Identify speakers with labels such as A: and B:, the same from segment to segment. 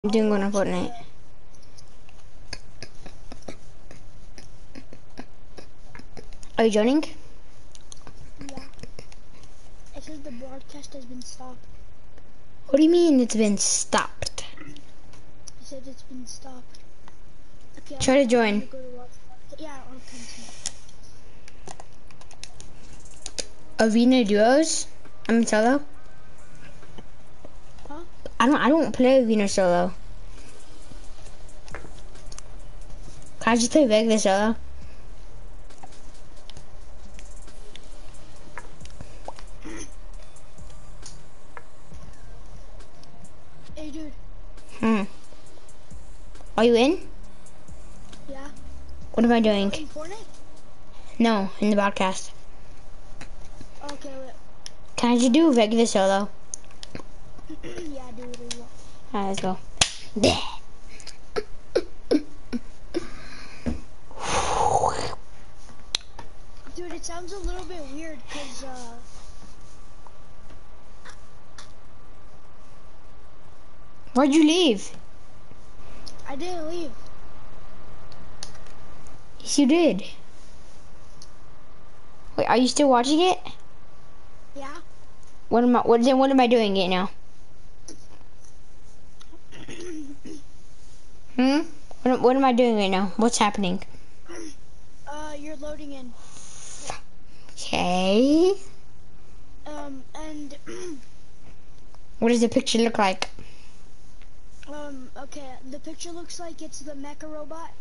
A: I'm doing one on Fortnite. Are you joining?
B: Yeah. It says the broadcast has been stopped.
A: What do you mean it's been stopped?
B: It said it's been stopped. Okay,
A: Try to join.
B: I'm gonna go to watch. Yeah, I'll continue.
A: Arena duos? I'm solo.
B: Huh?
A: I don't play arena solo. Can I just play regular solo?
B: Hey, dude.
A: Are you in?
B: Yeah.
A: What am I doing?
B: In Fortnite?
A: No, in the podcast.
B: Okay, wait.
A: Can I just do regular solo?
B: Yeah, do whatever you want.
A: Alright, let's go.
B: Dude, it sounds a little bit weird because,
A: Where'd you leave?
B: I didn't leave.
A: Yes, you did. Wait, are you still watching it?
B: Yeah?
A: What am I doing it now? What am I doing right now? What's happening?
B: You're loading in.
A: Okay.
B: And,
A: What does the picture look like?
B: okay, the picture looks like it's the mecha robot.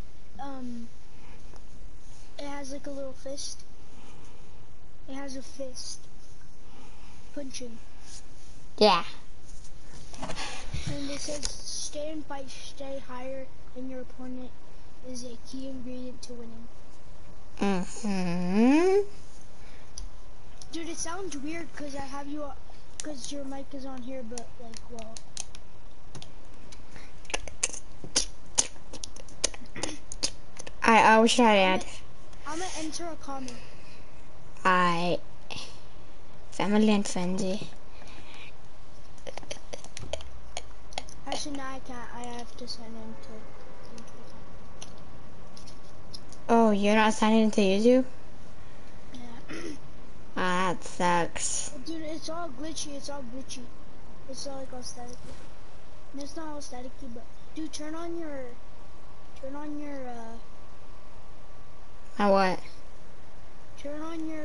B: It has like a little fist. It has a fist. Punching.
A: Yeah.
B: And it says, stay and fight, stay higher than your opponent is a key ingredient to winning. Dude, it sounds weird because I have you, because your mic is on here, but like, well.
A: What should I add?
B: I'm gonna enter a comment.
A: Family and friendly.
B: Actually, no, I can't. I have to sign in to.
A: Oh, you're not signing into YouTube?
B: Yeah.
A: That sucks.
B: Dude, it's all glitchy. It's all glitchy. It's all like all staticky. And it's not all staticky, but dude, turn on your.
A: My what?
B: Turn on your.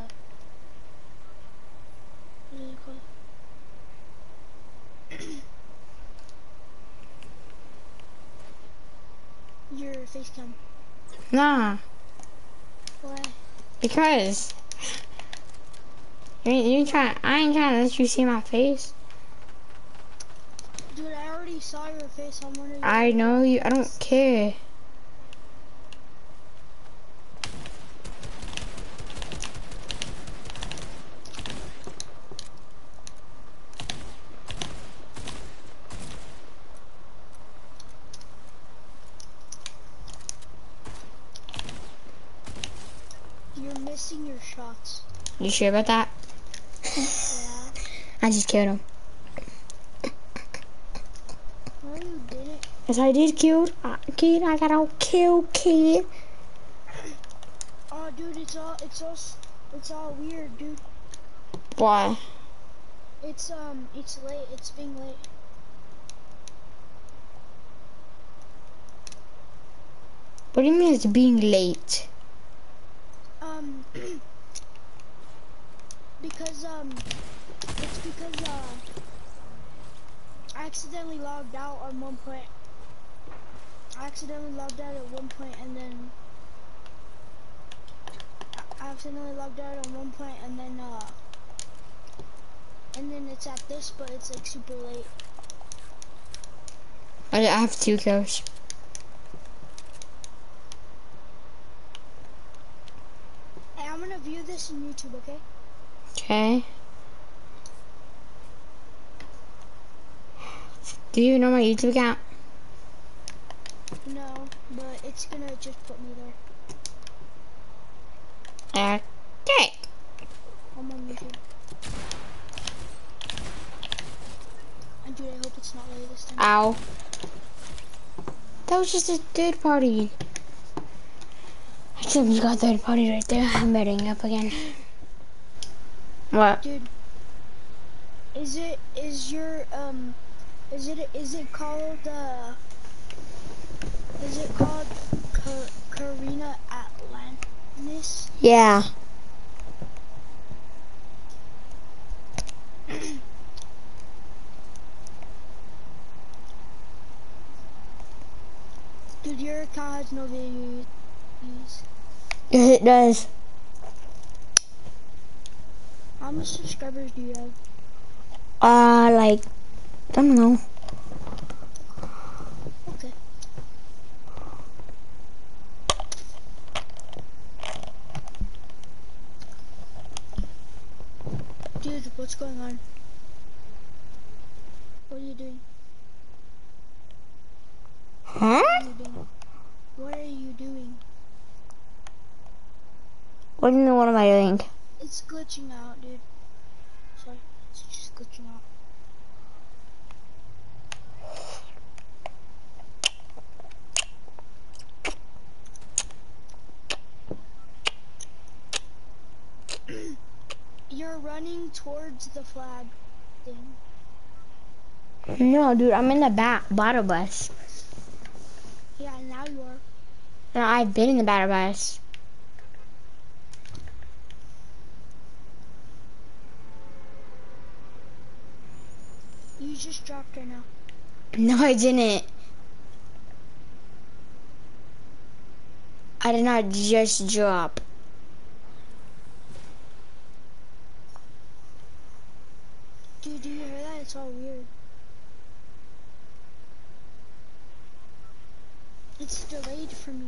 B: What is it called? Your face cam.
A: Nah,
B: Why?
A: because I ain't trying to let you see my face.
B: Dude, I already saw your face on one of your.
A: I know you. I don't care.
B: You're missing your shots.
A: You sure about that?
B: Yeah.
A: I just killed him.
B: No, you didn't.
A: Yes, I did kill. Kid, I got a kill, kid.
B: Oh, dude, it's all weird, dude.
A: Why?
B: It's late. It's being late.
A: What do you mean it's being late?
B: Because it's because I accidentally logged out at one point. I accidentally logged out at one point, and then I accidentally logged out at one point, and then it's at this, but it's like super late.
A: I have 2 kills.
B: Hey, I'm gonna view this on YouTube, okay?
A: Okay. Do you know my YouTube account?
B: No, but it's gonna just put me there.
A: Okay.
B: I'm on YouTube. And dude, I hope it's not late this time.
A: Ow. That was just a third party. Actually, we got third party right there. I'm betting up again. What?
B: Dude, is it called Karina Atlantis?
A: Yeah.
B: Dude, your account has no videos.
A: Yes, it does.
B: How many subscribers do you have?
A: Like, I don't know.
B: Okay. Dude, what's going on? What are you doing?
A: Huh?
B: What are you doing? What are you doing?
A: What do you mean, what am I doing?
B: It's glitching out, dude. Sorry, it's just glitching out. You're running towards the flag thing.
A: No, dude, I'm in the battle bus.
B: Yeah, now you are.
A: No, I've been in the battle bus.
B: You just dropped right now.
A: No, I didn't. I did not just drop.
B: Dude, do you hear that? It's all weird. It's delayed for me.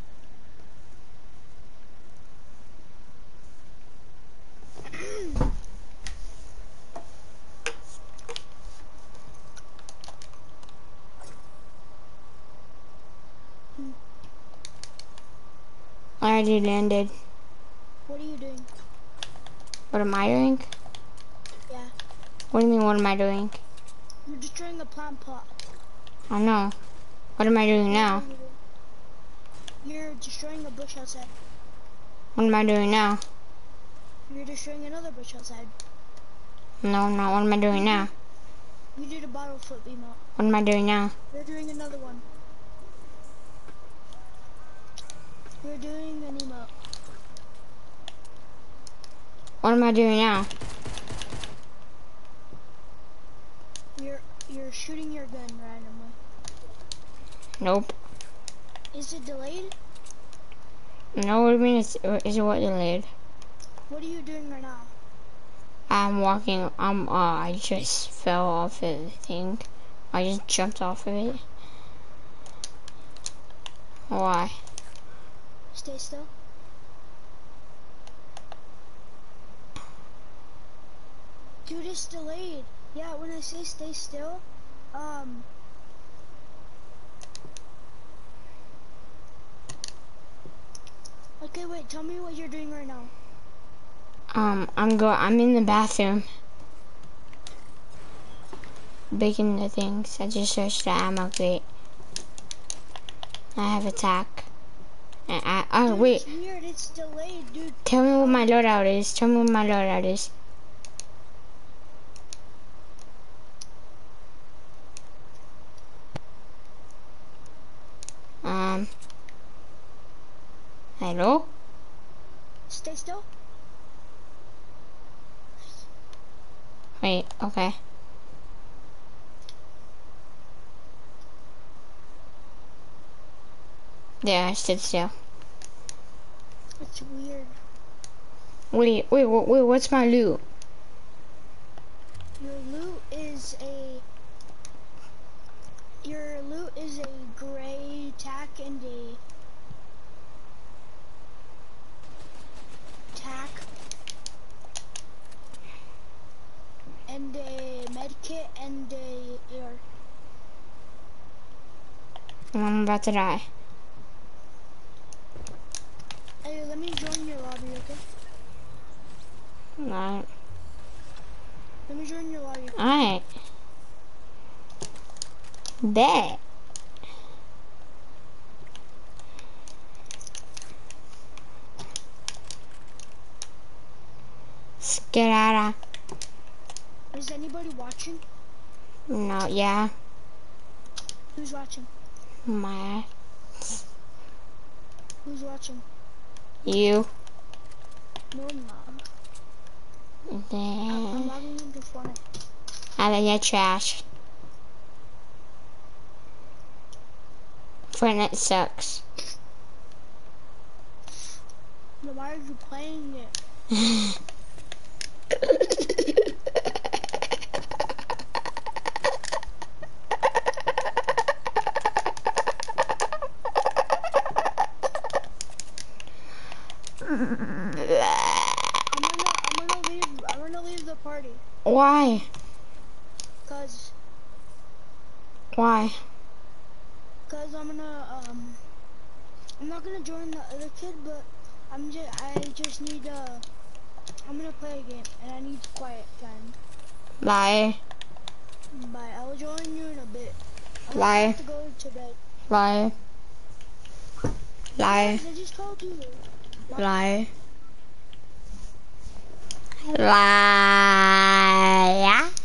A: I already landed.
B: What are you doing?
A: What am I doing?
B: Yeah.
A: What do you mean, what am I doing?
B: You're destroying a plant pot.
A: I don't know. What am I doing now?
B: You're destroying a bush outside.
A: What am I doing now?
B: You're destroying another bush outside.
A: No, no, what am I doing now?
B: You did a bottle flip emote.
A: What am I doing now?
B: You're doing another one. You're doing an emote.
A: What am I doing now?
B: You're shooting your gun randomly.
A: Nope.
B: Is it delayed?
A: No, what do you mean is it what delayed?
B: What are you doing right now?
A: I'm walking, I just fell off of the thing. I just jumped off of it. Why?
B: Stay still. Dude, it's delayed. Yeah, when I say stay still, okay, wait, tell me what you're doing right now.
A: I'm in the bathroom. Baking the things. I just searched the ammo crate. I have attack. And
B: Dude,
A: wait.
B: it's weird, it's delayed, dude.
A: Tell me what my loadout is. Tell me what my loadout is. Hello?
B: Stay still.
A: Wait, okay. Yeah, I stood still.
B: It's weird.
A: Wait, what's my loot?
B: Your loot is a gray tack and a and a med kit and a AR.
A: I'm about to die.
B: Hey, let me join your lobby, okay?
A: Alright.
B: Let me join your lobby.
A: Alright. Bet. Get out
B: Is anybody watching?
A: of. No, yeah.
B: Who's watching?
A: My.
B: Who's watching?
A: You.
B: No, I'm not. I'm
A: Then.
B: logging into Fortnite.
A: And then you're trash. Fortnite sucks.
B: Then why are you playing it? I'm gonna leave the party.
A: Why?
B: Cause
A: Why?
B: I'm not gonna join the other kid, but I just need I'm gonna play a game and I need quiet time.
A: Lie.
B: Bye. I'll join you in a bit.
A: Lie.
B: I have to go to bed.
A: Lie. Lie.
B: Guys, I just told you.
A: Lie. Lie.